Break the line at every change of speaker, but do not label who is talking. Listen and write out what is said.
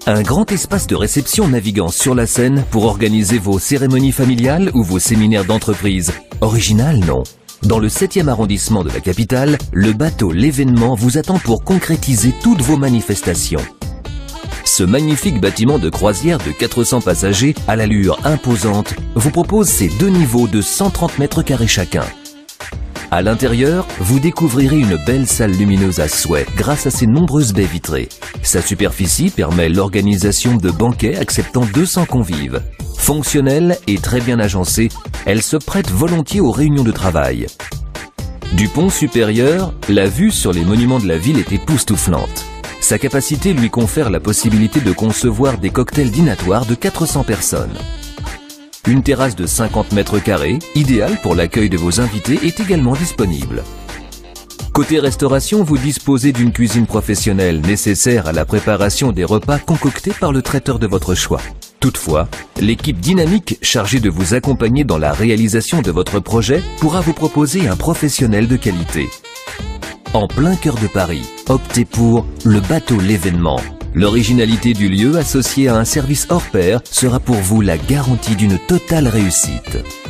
Un grand espace de réception naviguant sur la Seine pour organiser vos cérémonies familiales ou vos séminaires d'entreprise. Original, non? Dans le 7e arrondissement de la capitale, le bateau L'Événement vous attend pour concrétiser toutes vos manifestations. Ce magnifique bâtiment de croisière de 400 passagers à l'allure imposante vous propose ses 2 niveaux de 130 mètres carrés chacun. À l'intérieur, vous découvrirez une belle salle lumineuse à souhait grâce à ses nombreuses baies vitrées. Sa superficie permet l'organisation de banquets acceptant 200 convives. Fonctionnelle et très bien agencée, elle se prête volontiers aux réunions de travail. Du pont supérieur, la vue sur les monuments de la ville est époustouflante. Sa capacité lui confère la possibilité de concevoir des cocktails dînatoires de 400 personnes. Une terrasse de 50 mètres carrés, idéale pour l'accueil de vos invités, est également disponible. Côté restauration, vous disposez d'une cuisine professionnelle nécessaire à la préparation des repas concoctés par le traiteur de votre choix. Toutefois, l'équipe dynamique chargée de vous accompagner dans la réalisation de votre projet pourra vous proposer un professionnel de qualité. En plein cœur de Paris, optez pour le bateau L'Événement. L'originalité du lieu associée à un service hors pair sera pour vous la garantie d'une totale réussite.